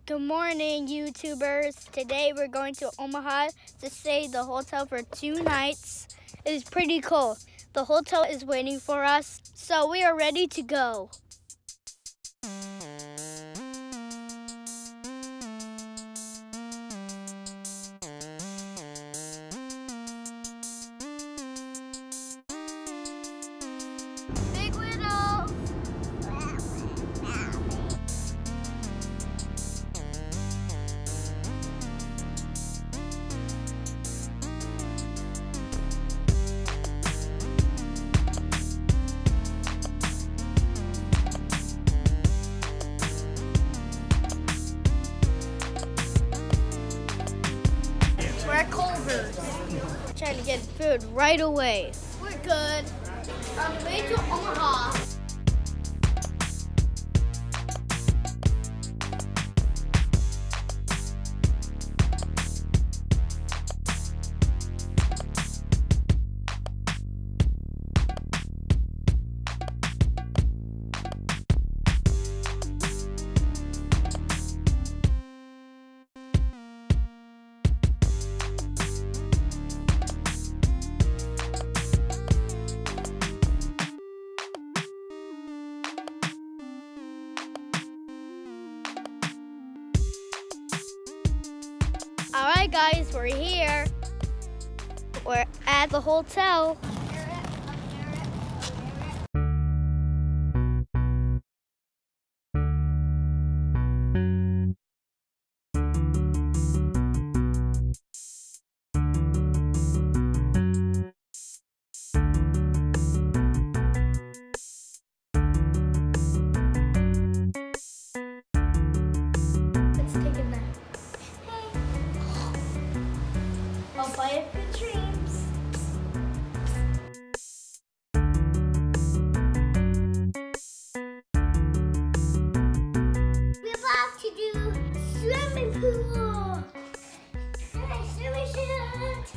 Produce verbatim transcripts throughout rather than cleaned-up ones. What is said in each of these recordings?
Good morning, YouTubers. Today we're going to Omaha to stay at the hotel for two nights. It is pretty cool. The hotel is waiting for us, so we are ready to go. Big Widow! We're at Culver's. Trying to get food right away. We're good. On the way to Omaha. All right, guys, we're here. We're at the hotel. Let's take a nap. I'll buy it for dreams. We're about to do swimming pool. Swimming shirt.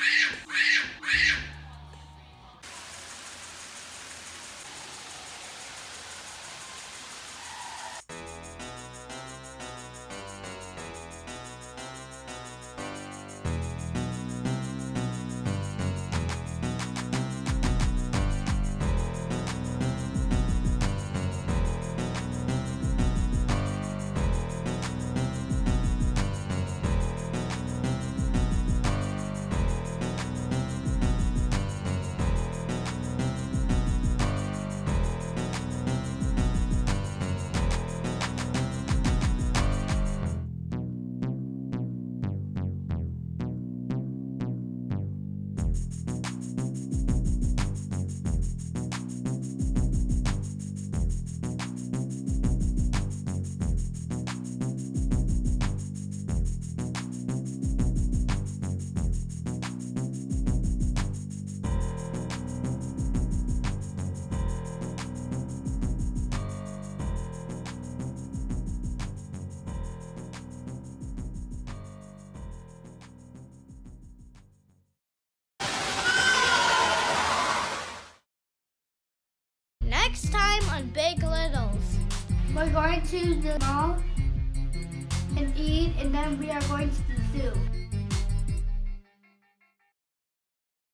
Next time on Big Littles, we're going to the mall and eat, and then we are going to